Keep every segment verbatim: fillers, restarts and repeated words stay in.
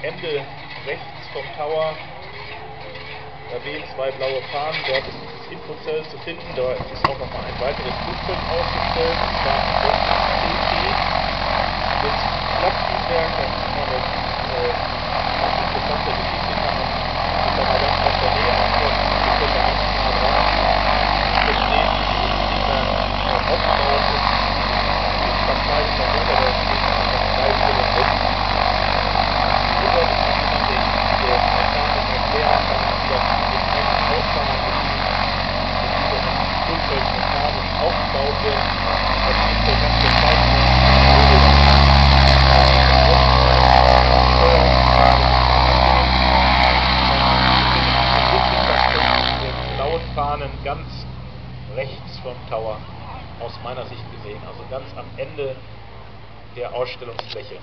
Ende rechts vom Tower, da wehen zwei blaue Fahnen, dort ist dieses Infozell zu finden, da ist auch noch mal ein weiteres Flugzeug ausgestellt, und zwar ein T T mit Flaktriebwerk, da kann man eine äh, ganz interessante Geschichte, kann man sich da mal ganz aus der Nähe angucken, wir können da ganz nah dran verstehen, wie dieser äh, aufgebaut ist. Die Partei ist darunter, da steht einfach drei Kilo weg. Hier sollte man jemand, der diese Mechanik erklären kann, wie das mit einem Ausfahren mit diesem Flugzeug mechanisch aufgebaut wird. Das Flugzeug ganz gezeigt wird. Blauen Fahnen ganz rechts vom Tower aus meiner Sicht gesehen, also ganz am Ende der Ausstellungsfläche.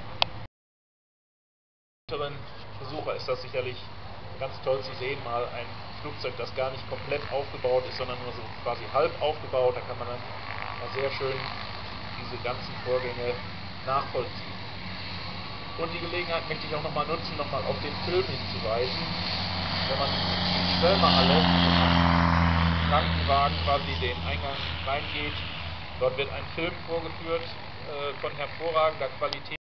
Für den Besucher ist das sicherlich ganz toll zu sehen, mal ein Flugzeug, das gar nicht komplett aufgebaut ist, sondern nur so quasi halb aufgebaut. Da kann man dann mal sehr schön diese ganzen Vorgänge nachvollziehen. Und die Gelegenheit möchte ich auch nochmal nutzen, nochmal auf den Film hinzuweisen. Wenn man in die Schwelmerhalle Krankenwagen quasi den Eingang reingeht, dort wird ein Film vorgeführt äh, von hervorragender Qualität.